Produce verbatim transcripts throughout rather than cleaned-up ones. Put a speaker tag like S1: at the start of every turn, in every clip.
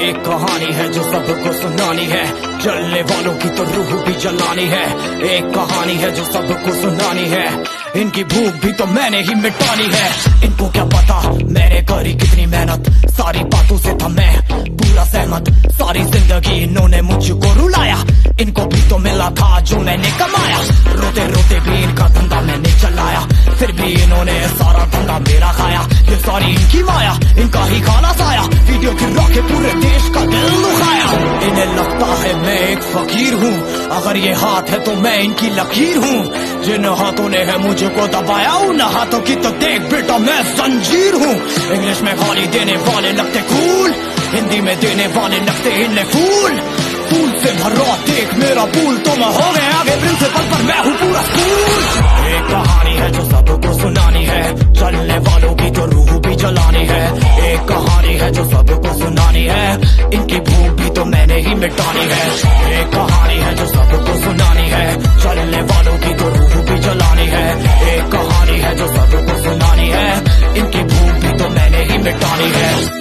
S1: एक कहानी है जो सबको सुनानी है, जलने वालों की तो रूह भी जलानी है। एक कहानी है जो सबको सुनानी है, इनकी भूख भी तो मैंने ही मिटानी है। इनको क्या पता मैंने करी कितनी मेहनत, सारी बातों से था मैं पूरा सहमत। सारी जिंदगी इन्होंने मुझको रुलाया, इनको भी तो मिला था जो मैंने कमाया। रोते रोते भी इनका धंधा मैंने चलाया, फिर भी इन्होंने सारा धंधा मेरा खाया। ये सारी इनकी माया, इनका ही खाना साया, वीडियो गिरा के पूरे देश का दिल दुखाया। इन्हें लगता है मैं एक फकीर हूँ, अगर ये हाथ है तो मैं इनकी लकीर हूँ। जिन हाथों ने है मुझको दबाया, उन हाथों की तो देख बेटा मैं जंजीर हूँ। इंग्लिश में गाली देने वाले लगते कूल, हिंदी में देने वाले लगते इन्हें फूल। फूल से भरा देख मेरा पूल, तो मैं हो गया आगे प्रिंसिपल पर मैं हूँ पूरा स्कूल। एक कहानी है जो सबको सुनानी है, चलने वालों की तो रूह भी जलानी है। एक कहानी है जो सबको सुनानी है, इनकी भूख भी तो मैंने ही मिटानी है। एक कहानी है जो सबको सुनानी है, चलने वालों की तो रूह भी जलानी है। एक कहानी है जो सबको सुनानी है, इनकी भूख भी तो मैंने ही मिटानी है।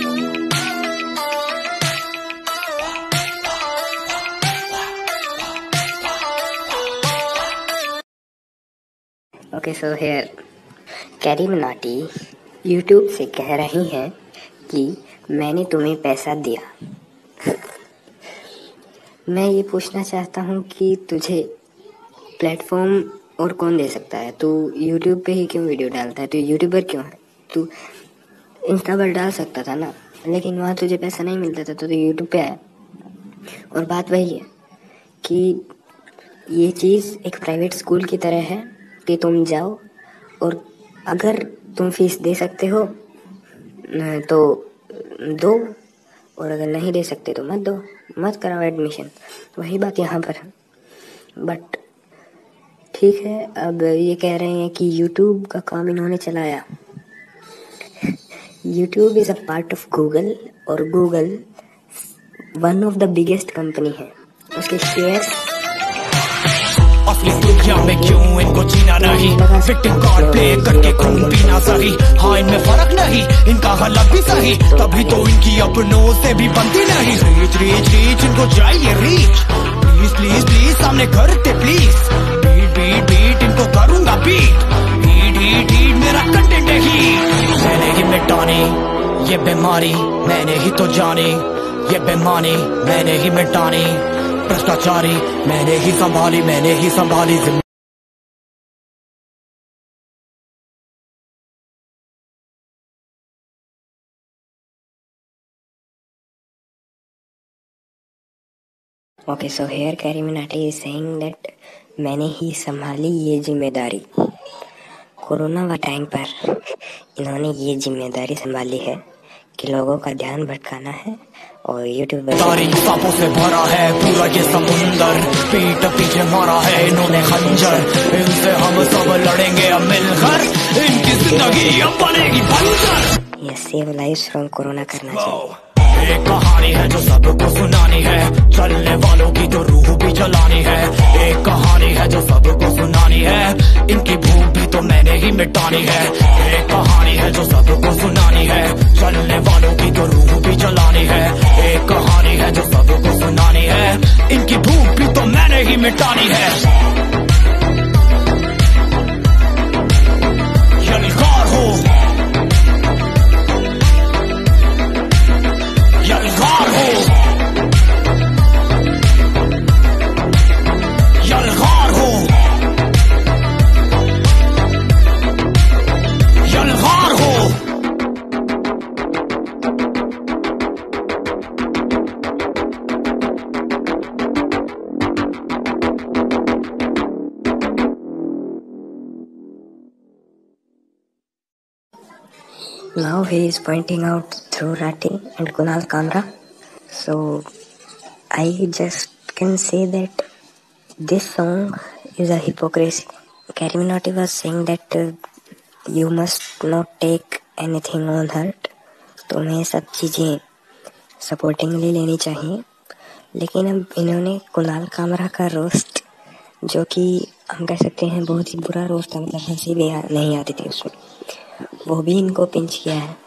S2: Okay so here Carry Minati YouTube से कह रही हैं कि मैंने तुम्हें पैसा दिया। मैं ये पूछना चाहता हूँ कि तुझे प्लेटफॉर्म और कौन दे सकता है? तू यूट्यूब पे ही क्यों वीडियो डालता है? तू यूट्यूबर क्यों है? तू इंस्टा पर डाल सकता था ना, लेकिन वहाँ तुझे पैसा नहीं मिलता था तो तू यूट्यूब पे आया। और बात वही है कि ये चीज़ एक प्राइवेट स्कूल की तरह है कि तुम जाओ और अगर तुम फीस दे सकते हो तो दो, और अगर नहीं दे सकते तो मत दो, मत कराओ एडमिशन। वही बात यहाँ पर है। बट ठीक है, अब ये कह रहे हैं कि यूट्यूब का काम इन्होंने चलाया। YouTube is a part of Google, और Google one of the biggest company है। उसके शेयर्स
S1: असली दुनिया में क्यों इनको जीना नहीं, विक्टिम कार्ड प्ले करके खून पीना सही। हाँ इनमें फर्क नहीं, इनका गलत भी सही, तभी तो इनकी अपनों से भी बनती नहीं। रीच रीच रीच इनको चाहिए रीच, प्लीज प्लीज प्लीज सामने करते प्लीज। बीट बीट बीट इनको करूंगा बीट, हीट हीट हीट मेरा कंटेंट है हीट। मैंने ही मिटानी ये बीमारी, मैंने ही तो जानी ये बेमानी, मैंने ही मिटानी भ्रष्टाचारी, मैंने ही संभाली मैंने ही संभाली जिम्मेदारी।
S2: Okay so here Carry Minati is saying that मैंने ही संभाली ये जिम्मेदारी। कोरोना का टाइम पर इन्होंने ये जिम्मेदारी संभाली है कि लोगों का ध्यान भटकाना है। और यूट्यूब
S1: सारी सांपों से भरा है पूरा ये समुंदर, पीठ पीछे मारा है इन्होंने खंजर। इनसे हम सब लड़ेंगे अब मिलकर, इनकी जिंदगी अब बनेगी बंजर।
S2: ये सेव लाइव्स फ्रॉम कोरोना करना चाहिए।
S1: एक कहानी है जो सबको सुनानी है, चलने वालों की तो रूह भी जलानी है। एक कहानी है जो सबको सुनानी है, इनकी भूख भी तो मैंने ही मिटानी है। एक कहानी है जो सबको सुनानी है, चलने वालों की तो रूह भी जलानी है। एक कहानी है जो सबको सुनानी है, इनकी भूख भी तो मैंने ही मिटानी है। यलगार हो यलगार हो यलगार हो यलगार हो।
S2: Now he is pointing out through Rati and Kunal Kamra. So I just can say that this song is a hypocrisy. Carrie Minotti was saying that uh, you must not take anything on hurt. तुम्हें सब चीज़ें सपोर्टिंगली लेनी चाहिए। लेकिन अब इन्होंने कुणाल कामरा का roast, जो कि हम कह सकते हैं बहुत ही बुरा रोस्ट था, मतलब हंसी भी नहीं आती थी उसमें, वो भी इनको पिंच किया है।